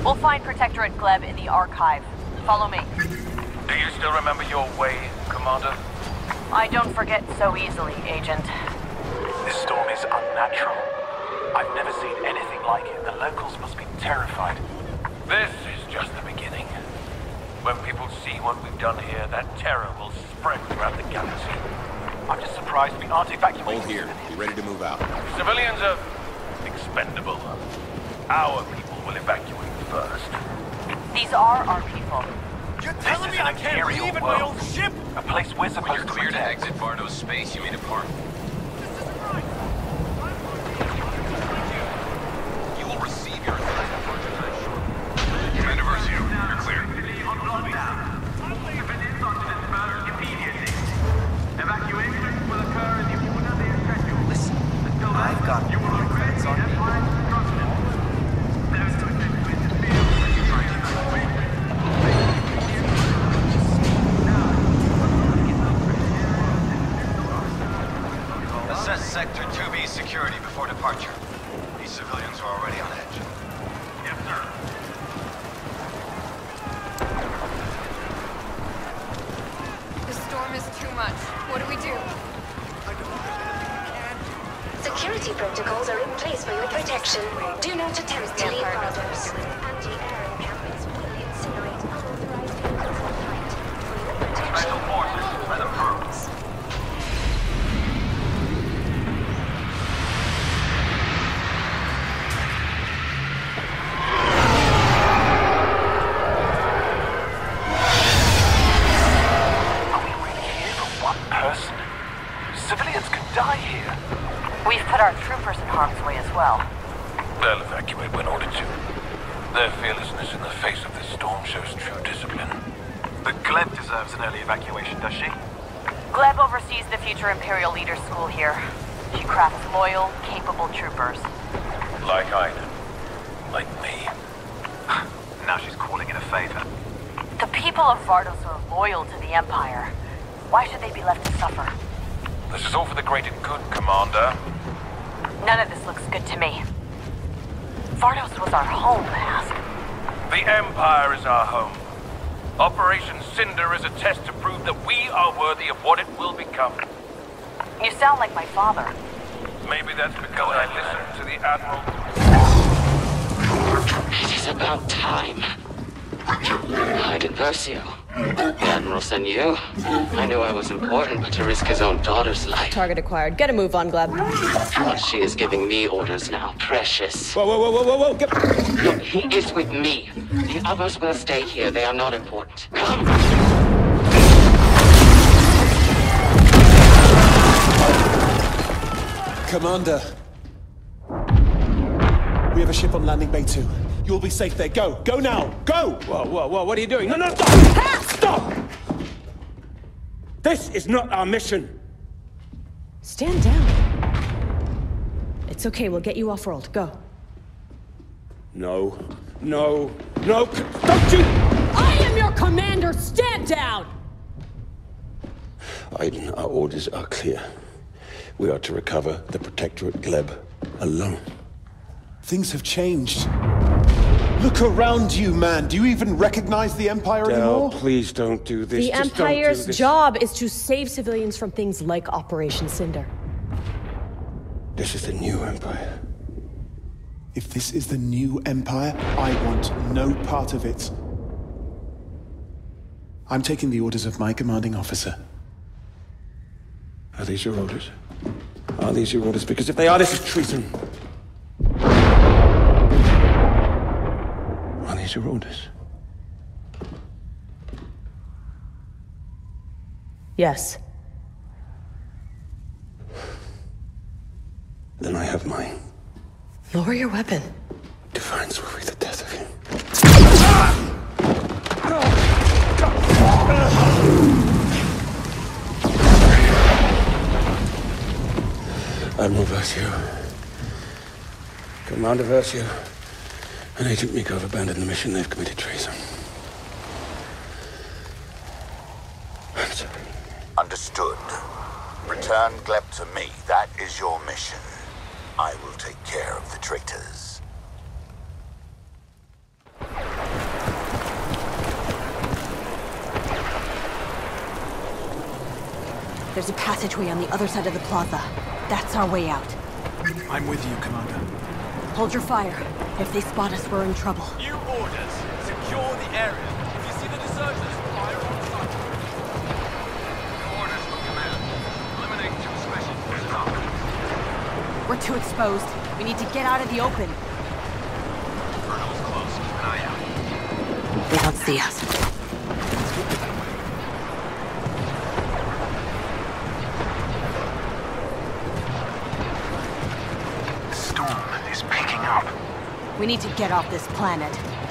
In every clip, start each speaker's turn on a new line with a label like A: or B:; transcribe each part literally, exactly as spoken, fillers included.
A: We'll find Protectorate Gleb in the archive. Follow me.
B: Do you still remember your way, Commander?
A: I don't forget so easily, Agent.
B: This storm is unnatural. I've never seen anything like it. The locals must be terrified. This is just the beginning. When people see what we've done here, that terror will spread throughout the galaxy. I'm just surprised we aren't evacuating.
C: Hold here. Be ready to move out.
B: Civilians are expendable. Our people will evacuate first.
A: These are our people.
B: You're telling me I can't leave in my own ship? A place we're supposed
C: When you're
B: to
C: clear to
B: protect.
C: exit Vardo's space, you may depart. You will receive your assigned departure time shortly. Commander Versio, you're clear.
D: Evacuation will occur in the order they are scheduled. Listen, I've got your credits on me.
E: Assess Sector two B's security before departure. These civilians are already on edge.
D: Yes, sir.
F: The storm is too much. What do we do?
G: Security protocols are in place for your protection. Do not attempt to leave Vardos. Anti-air encampments will incinerate unauthorized vehicles on flight. For your protection,
D: Special forces by the pearls.
B: Are we really here for one person? Civilians could die here.
A: We've put our troopers in harm's way as well.
B: They'll evacuate when ordered to. Their fearlessness in the face of this storm shows true discipline.
D: The Gleb deserves an early evacuation, does she?
A: Gleb oversees the future Imperial Leaders School here. She crafts loyal, capable troopers.
B: Like Iden. Like me.
D: Now she's calling in a favor.
A: The people of Vardos are loyal to the Empire. Why should they be left to suffer?
B: This is all for the greater good, Commander.
A: None of this looks good to me. Vardos was our home, Ask.
B: The Empire is our home. Operation Cinder is a test to prove that we are worthy of what it will become.
A: You sound like my father.
B: Maybe that's because I listened to the Admiral.
H: It is about time. Iden Versio. The Admiral sent you. I knew I was important, but to risk his own daughter's life.
I: Target acquired. Get a move on, Gleb.
H: Well, she is giving me orders now. Precious.
C: Whoa, whoa, whoa, whoa, whoa, whoa! Get...
H: Look, he is with me. The others will stay here. They are not important. Come!
J: Commander. We have a ship on landing bay two. You'll be safe there. Go! Go now! Go!
C: Whoa, whoa, whoa, what are you doing? No, no, stop!
J: Stop! This is not our mission!
I: Stand down. It's okay, we'll get you off-world. Go.
J: No. No. No! Don't you!
I: I am your commander! Stand down!
J: Iden, our orders are clear. We are to recover the Protectorate Gleb alone. Things have changed. Look around you, man. Do you even recognize the Empire anymore?
C: Please don't do this.
I: The
C: Just don't do
I: Empire's
C: this.
I: job is to save civilians from things like Operation Cinder.
J: This is the new Empire. If this is the new Empire, I want no part of it. I'm taking the orders of my commanding officer.
C: Are these your orders? Are these your orders? Because if they are, this is treason. Are these your orders?
I: Yes.
J: Then I have mine.
I: Lower your weapon.
J: Defiance will be the death of him. Admiral Versio. Commander Versio. And Agent Meeko have abandoned the mission. They've committed treason. I'm sorry.
K: Understood. Return Gleb to me. That is your mission. I will take care of the traitors.
I: There's a passageway on the other side of the plaza. That's our way out.
L: I'm with you, Commander.
I: Hold your fire. If they spot us, we're in trouble.
C: New orders. Secure the area. If you see the deserters, fire on sight. New orders from command. Eliminate two special forces operatives.
I: We're too exposed. We need to get out of the open.
C: Inferno's close. Keep an eye out.
I: They don't see us. We need to get off this planet.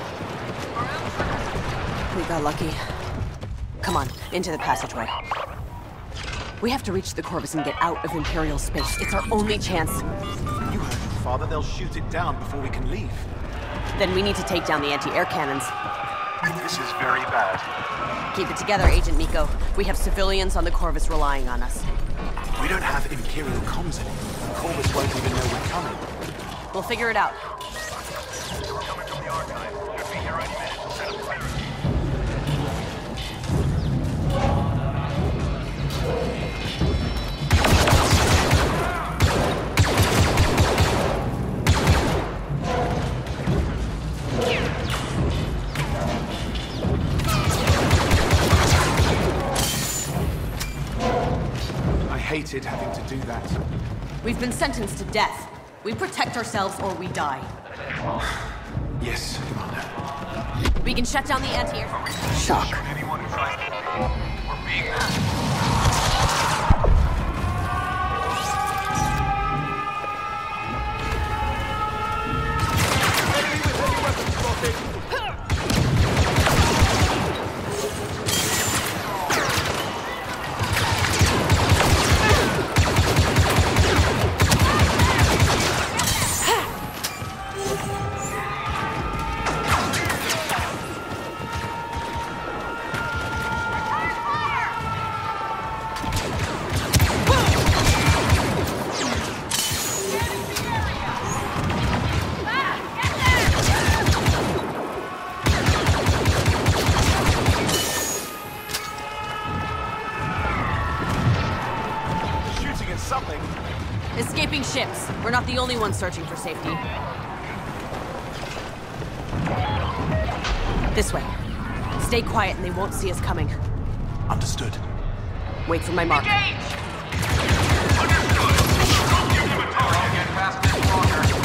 I: We got lucky. Come on, into the passageway. We have to reach the Corvus and get out of Imperial space. It's our only chance.
L: You heard him, Father. They'll shoot it down before we can leave.
I: Then we need to take down the anti-air cannons.
L: This is very bad.
I: Keep it together, Agent Miko. We have civilians on the Corvus relying on us.
L: We don't have Imperial comms anymore. The Corvus won't even know we're coming.
I: We'll figure it out.
L: I hated having to do that.
I: We've been sentenced to death. We protect ourselves or we die.
L: Yes, Commander.
I: We can shut down the anti-air... Shock.
C: Anyone who tries to leave, we're being
I: Escaping ships. We're not the only ones searching for safety. This way. Stay quiet and they won't see us coming.
L: Understood.
I: Wait for my mark.
C: Engage! Understood! Don't give him a target. I'll get past this walker.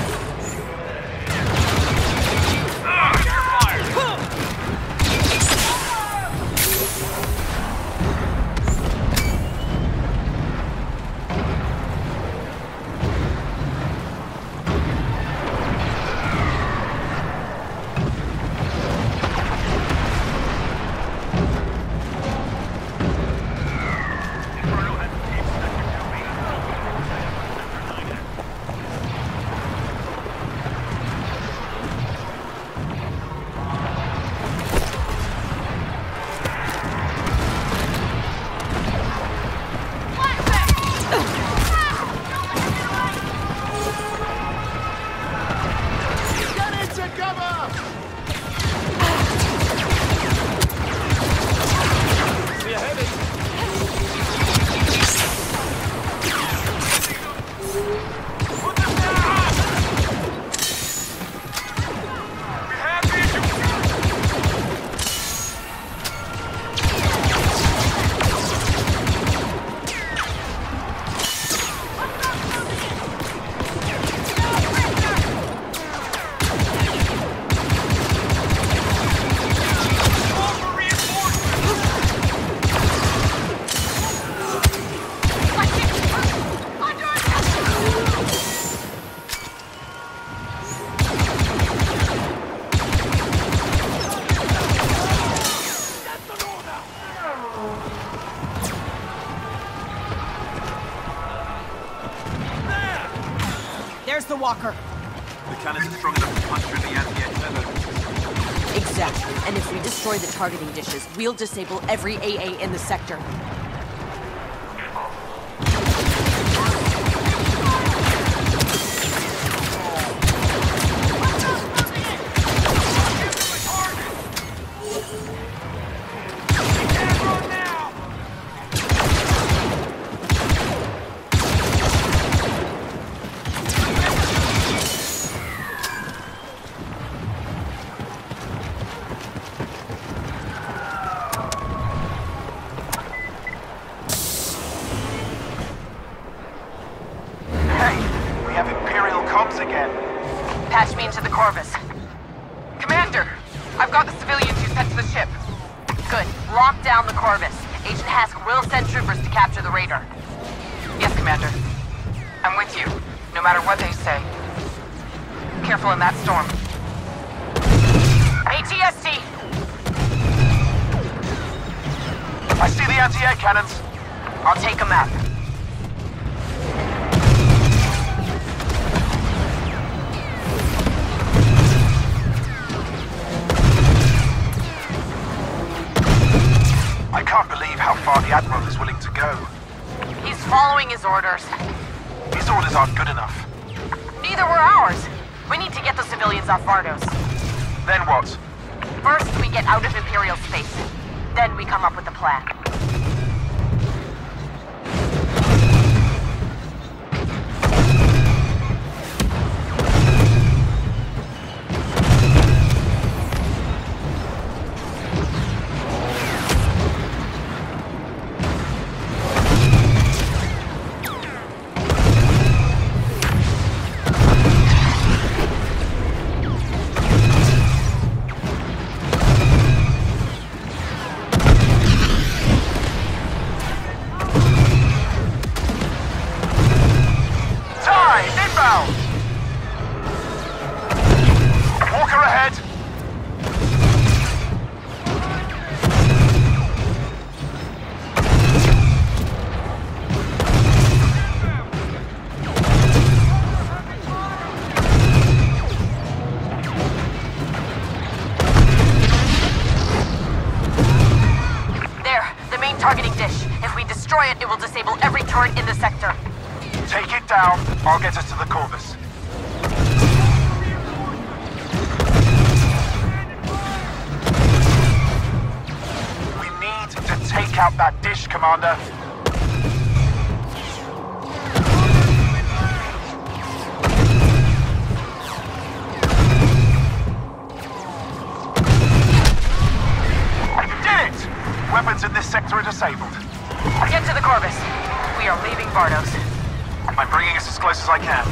C: Ah, you're fired!
I: There's the walker.
C: The cannons are strong enough to punch through the anti-air cannon.
I: Exactly. And if we destroy the targeting dishes, we'll disable every A A in the sector.
A: I've got the civilians you sent to the ship. Good. Lock down the Corvus. Agent Hask will send troopers to capture the raider. Yes, Commander. I'm with you, no matter what they say. Careful in that storm. A T S T!
C: I see the anti-air cannons.
A: I'll take a map.
C: I can't believe how far the Admiral is willing to go.
A: He's following his orders.
C: These orders aren't good enough.
A: Neither were ours. We need to get the civilians off Vardos.
C: Then what?
A: First, we get out of Imperial space. Then we come up with a plan. It will disable every turret in the sector.
C: Take it down. I'll get us to the Corvus. We need to take out that dish, Commander. Did it! Weapons in this sector are disabled.
A: Get to the Corvus. We are leaving Vardos.
C: I'm bringing us as close as I can.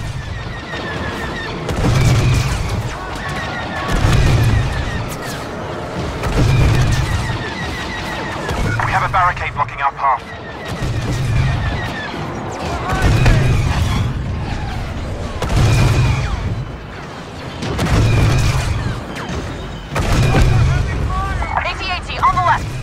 C: We have a barricade blocking our path.
A: A T A T, on the left!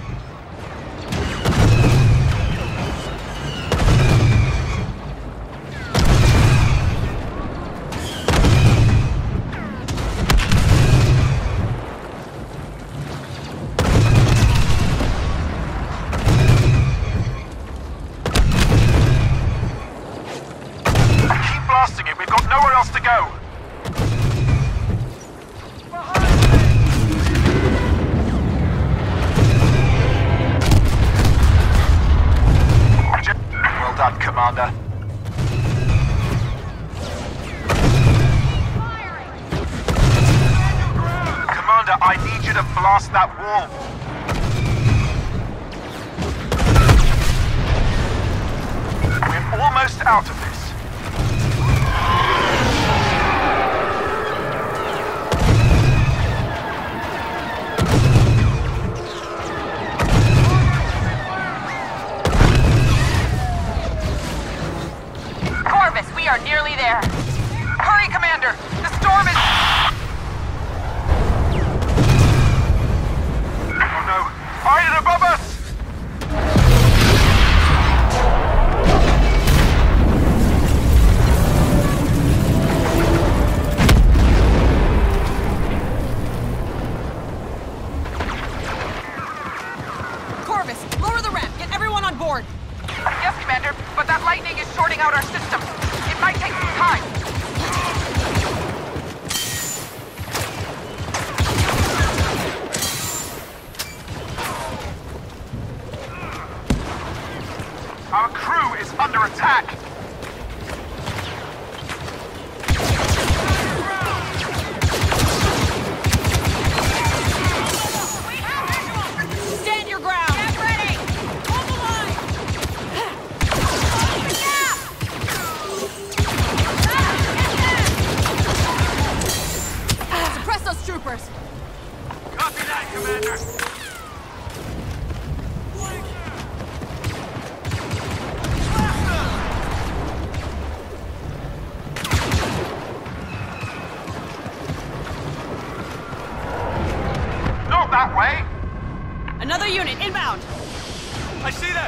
C: Commander. Commander, I need you to blast that wall. We're almost out of this.
A: We are nearly there. Hurry, Commander! The storm is...
C: Oh no! Iron above us!
I: Corvus, lower the ramp! Get everyone on board!
A: Yes, Commander, but that lightning is shorting out our system. It might take some time.
C: Our crew is under attack.
I: Stand your ground!
A: Get ready! Hold the line!
I: Suppress those troopers!
C: Commander!
D: Not that way!
I: Another unit inbound!
C: I see that!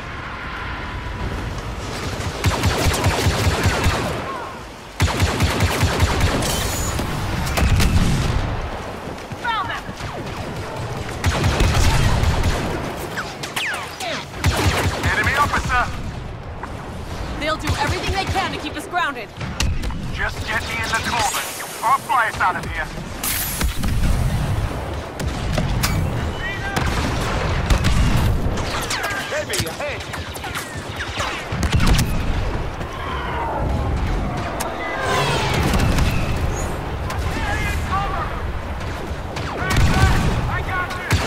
D: Found them! Enemy officer!
I: They'll do everything they can to keep us grounded.
D: Just get me in the Corvus. I'll fly us out of here.
C: Heavy ahead!
D: I got you!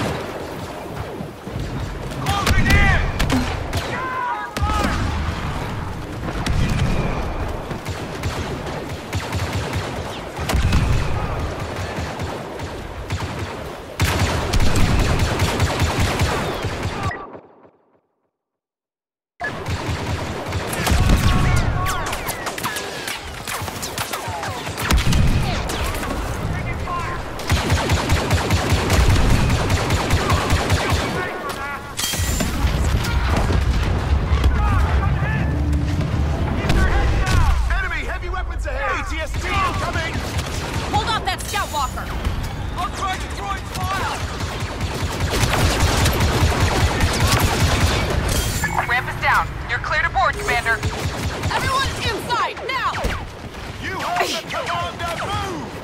D: Closing in!
C: Enemy heavy weapons ahead! A T S T incoming!
I: Hold off that scout walker!
C: I'll try to throw it fire!
A: Ramp is down. You're clear to board, Commander.
I: Everyone inside, now!
C: You have the commander, move!